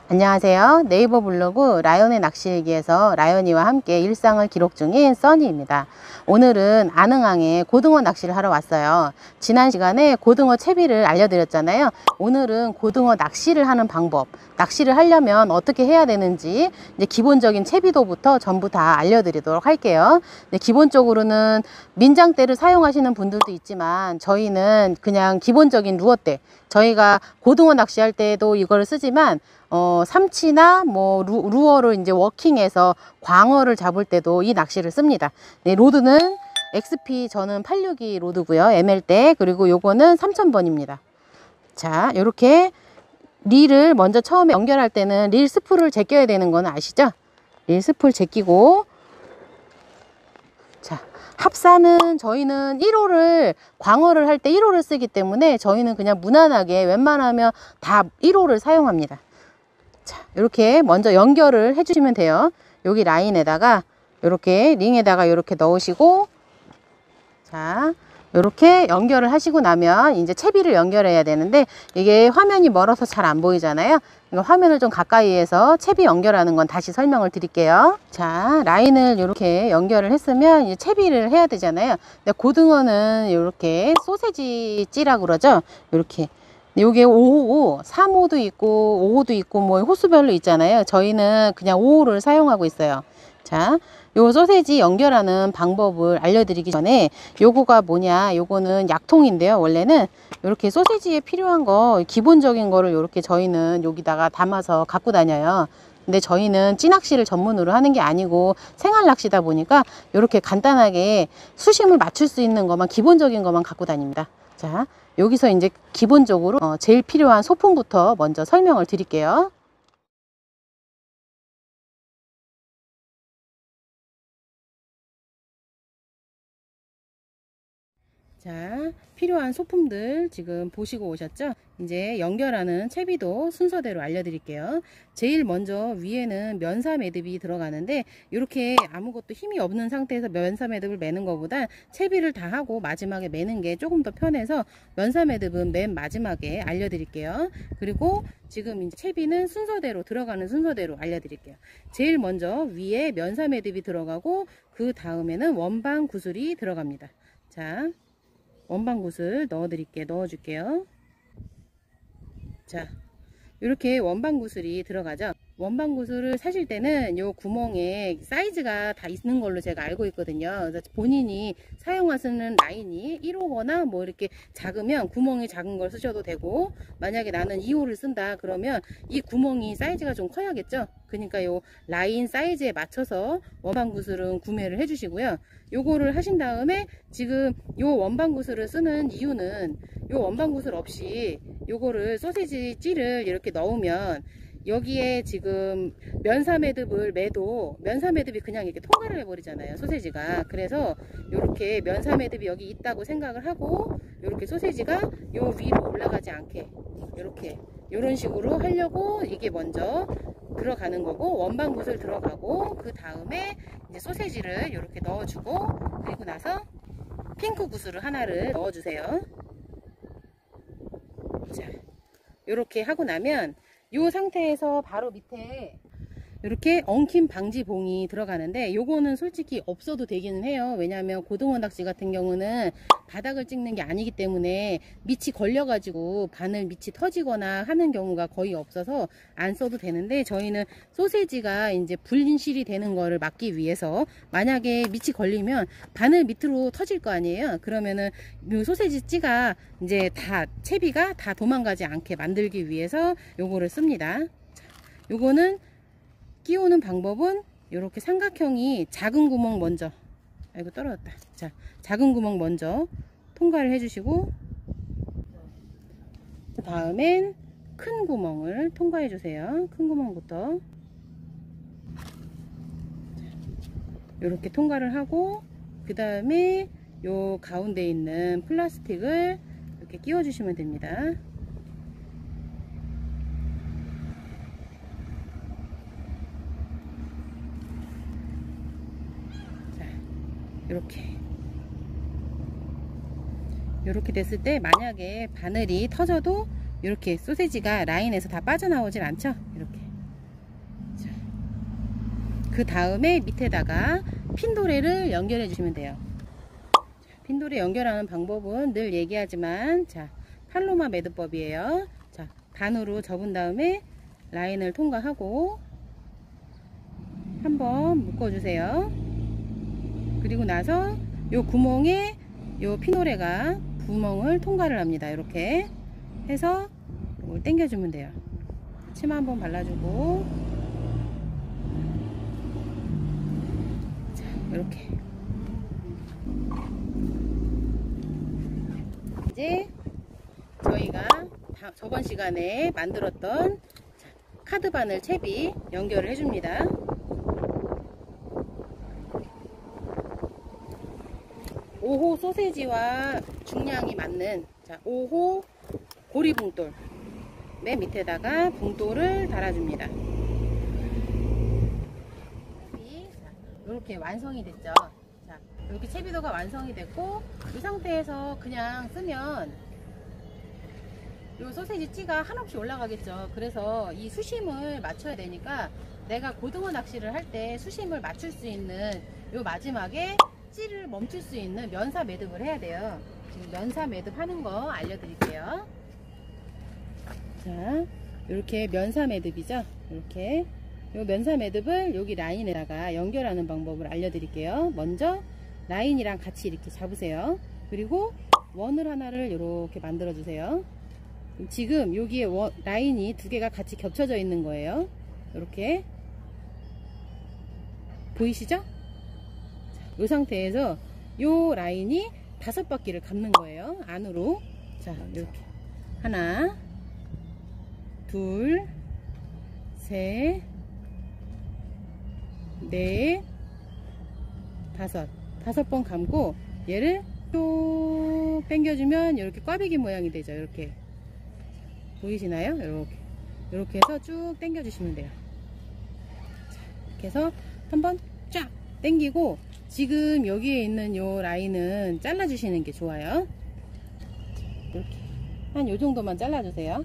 안녕하세요. 네이버 블로그 라연의 낚시일기에서 라연이와 함께 일상을 기록 중인 써니입니다. 오늘은 안흥항에 고등어 낚시를 하러 왔어요. 지난 시간에 고등어 채비를 알려드렸잖아요. 오늘은 고등어 낚시를 하는 방법, 낚시를 하려면 어떻게 해야 되는지 이제 기본적인 채비도부터 전부 다 알려드리도록 할게요. 기본적으로는 민장대를 사용하시는 분들도 있지만 저희는 그냥 기본적인 루어대, 저희가 고등어 낚시할 때도 이걸 쓰지만 삼치나 뭐 루어를 이제 워킹해서 광어를 잡을 때도 이 낚시를 씁니다. 네, 로드는 XP 저는 862 로드고요. ML대. 그리고 요거는 3000번입니다. 자, 요렇게 릴을 먼저 처음에 연결할 때는 릴 스풀을 제껴야 되는 건 아시죠? 릴 스풀 제끼고, 자, 합사는 저희는 1호를 광어를 할 때 1호를 쓰기 때문에 저희는 그냥 무난하게 웬만하면 다 1호를 사용합니다. 자, 이렇게 먼저 연결을 해주시면 돼요. 여기 라인에다가 이렇게 링에다가 이렇게 넣으시고, 자, 이렇게 연결을 하시고 나면 이제 채비를 연결해야 되는데 이게 화면이 멀어서 잘 안 보이잖아요. 이거 화면을 좀 가까이에서 채비 연결하는 건 다시 설명을 드릴게요. 자, 라인을 이렇게 연결을 했으면 이제 채비를 해야 되잖아요. 근데 고등어는 이렇게 소세지 찌라고 그러죠. 이렇게. 요게 5호, 3호도 있고 5호도 있고 뭐 호수별로 있잖아요. 저희는 그냥 5호를 사용하고 있어요. 자, 요 소세지 연결하는 방법을 알려드리기 전에 요거가 뭐냐, 요거는 약통인데요. 원래는 이렇게 소세지에 필요한 거 기본적인 거를 이렇게 저희는 여기다가 담아서 갖고 다녀요. 근데 저희는 찌낚시를 전문으로 하는 게 아니고 생활 낚시다 보니까 이렇게 간단하게 수심을 맞출 수 있는 것만, 기본적인 것만 갖고 다닙니다. 자, 여기서 이제 기본적으로 제일 필요한 소품부터 먼저 설명을 드릴게요. 자, 필요한 소품들 지금 보시고 오셨죠? 이제 연결하는 채비도 순서대로 알려드릴게요. 제일 먼저 위에는 면사 매듭이 들어가는데 이렇게 아무것도 힘이 없는 상태에서 면사 매듭을 매는 것보다 채비를 다 하고 마지막에 매는 게 조금 더 편해서 면사 매듭은 맨 마지막에 알려드릴게요. 그리고 지금 이제 채비는 순서대로, 들어가는 순서대로 알려드릴게요. 제일 먼저 위에 면사 매듭이 들어가고 그 다음에는 원방 구슬이 들어갑니다. 자, 원방 구슬 넣어줄게요. 자, 이렇게 원방 구슬이 들어가죠. 원방 구슬을 사실 때는 요 구멍에 사이즈가 다 있는 걸로 제가 알고 있거든요. 그래서 본인이 사용하시는 라인이 1호거나 뭐 이렇게 작으면 구멍이 작은 걸 쓰셔도 되고, 만약에 나는 2호를 쓴다 그러면 이 구멍이 사이즈가 좀 커야겠죠. 그러니까 요 라인 사이즈에 맞춰서 원방 구슬은 구매를 해 주시고요. 요거를 하신 다음에 지금 요 원방 구슬을 쓰는 이유는 요 원방 구슬 없이 요거를 소세지 찌를 이렇게 넣으면 여기에 지금 면사 매듭을 매도 면사 매듭이 그냥 이렇게 통과를 해버리잖아요, 소세지가. 그래서 이렇게 면사 매듭이 여기 있다고 생각을 하고 이렇게 소세지가 요 위로 올라가지 않게 이렇게 이런 식으로 하려고 이게 먼저 들어가는 거고, 원방 구슬 들어가고 그 다음에 이제 소세지를 이렇게 넣어주고, 그리고 나서 핑크 구슬을 하나를 넣어주세요. 자, 이렇게 하고 나면 이 상태에서 바로 밑에 이렇게 엉킴 방지 봉이 들어가는데 요거는 솔직히 없어도 되기는 해요. 왜냐하면 고등어 낚시 같은 경우는 바닥을 찍는 게 아니기 때문에 밑이 걸려 가지고 바늘 밑이 터지거나 하는 경우가 거의 없어서 안 써도 되는데, 저희는 소세지가 이제 분실이 되는 거를 막기 위해서, 만약에 밑이 걸리면 바늘 밑으로 터질 거 아니에요. 그러면은 요 소세지 찌가 이제 다 채비가 다 도망가지 않게 만들기 위해서 요거를 씁니다. 자, 요거는 끼우는 방법은 이렇게 삼각형이 작은 구멍 먼저, 아이고 떨어졌다. 자, 작은 구멍 먼저 통과를 해주시고 그 다음엔 큰 구멍을 통과해 주세요. 큰 구멍부터 이렇게 통과를 하고 그 다음에 요 가운데 있는 플라스틱을 이렇게 끼워 주시면 됩니다. 이렇게 됐을 때 만약에 바늘이 터져도 이렇게 소세지가 라인에서 다 빠져나오질 않죠. 이렇게 그 다음에 밑에다가 핀도레를 연결해 주시면 돼요. 핀도레 연결하는 방법은 늘 얘기하지만, 자, 팔로마 매듭법이에요. 자, 반으로 접은 다음에 라인을 통과하고 한번 묶어주세요. 그리고 나서 요 구멍에 요 피노레가 구멍을 통과를 합니다. 이렇게 해서 이걸 당겨주면 돼요. 치마 한번 발라주고, 자, 이렇게 이제 저희가 저번 시간에 만들었던 카드 바늘 채비 연결을 해줍니다. 5호 소세지와 중량이 맞는, 자, 5호 고리붕돌 맨 밑에다가 붕돌을 달아줍니다. 이렇게 완성이 됐죠. 자, 이렇게 채비도가 완성이 됐고, 이 상태에서 그냥 쓰면 이 소세지 찌가 한없이 올라가겠죠. 그래서 이 수심을 맞춰야 되니까 내가 고등어 낚시를 할 때 수심을 맞출 수 있는 요 마지막에 찌를 멈출 수 있는 면사 매듭을 해야 돼요. 지금 면사 매듭 하는 거 알려드릴게요. 자, 이렇게 면사 매듭이죠. 이렇게 요 면사 매듭을 여기 라인에다가 연결하는 방법을 알려드릴게요. 먼저 라인이랑 같이 이렇게 잡으세요. 그리고 원을 하나를 이렇게 만들어 주세요. 지금 여기에 라인이 두 개가 같이 겹쳐져 있는 거예요. 이렇게 보이시죠? 이 상태에서 요 라인이 5바퀴를 감는 거예요. 안으로. 자, 이렇게 하나, 둘, 셋, 넷, 다섯 번 감고 얘를 쭉 당겨주면 이렇게 꽈배기 모양이 되죠. 이렇게 보이시나요? 이렇게 해서 쭉 당겨 주시면 돼요. 자, 이렇게 해서 한번 쫙 당기고, 지금 여기에 있는 요 라인은 잘라 주시는 게 좋아요. 이렇게 한 요 정도만 잘라 주세요.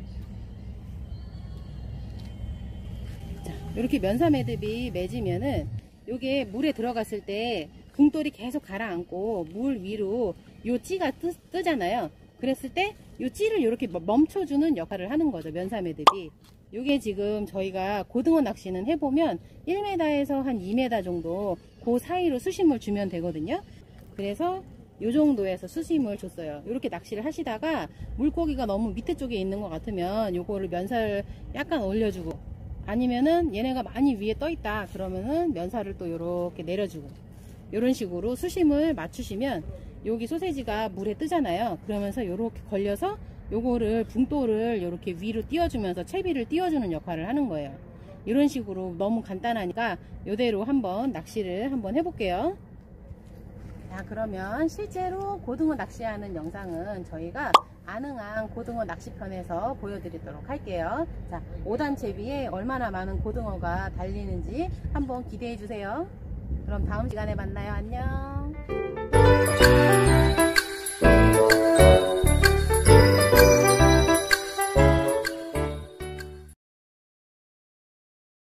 자, 이렇게 면사 매듭이 맺으면은 요게 물에 들어갔을 때 붕돌이 계속 가라앉고 물 위로 요 찌가 뜨잖아요. 그랬을 때 요 찌를 이렇게 멈춰주는 역할을 하는 거죠. 면사 매듭이. 요게 지금 저희가 고등어 낚시는 해보면 1m에서 한 2m 정도 그 사이로 수심을 주면 되거든요. 그래서 요 정도에서 수심을 줬어요. 이렇게 낚시를 하시다가 물고기가 너무 밑에 쪽에 있는 것 같으면 요거를 면사를 약간 올려주고, 아니면은 얘네가 많이 위에 떠 있다 그러면은 면사를 또 요렇게 내려주고, 요런 식으로 수심을 맞추시면 여기 소세지가 물에 뜨잖아요. 그러면서 요렇게 걸려서 요거를 붕돌을 요렇게 위로 띄워주면서 채비를 띄워주는 역할을 하는 거예요. 이런 식으로 너무 간단하니까 요대로 한번 낚시를 한번 해볼게요. 자, 그러면 실제로 고등어 낚시하는 영상은 저희가 안흥항 고등어 낚시편에서 보여드리도록 할게요. 자, 5단 채비에 얼마나 많은 고등어가 달리는지 한번 기대해 주세요. 그럼 다음 시간에 만나요. 안녕.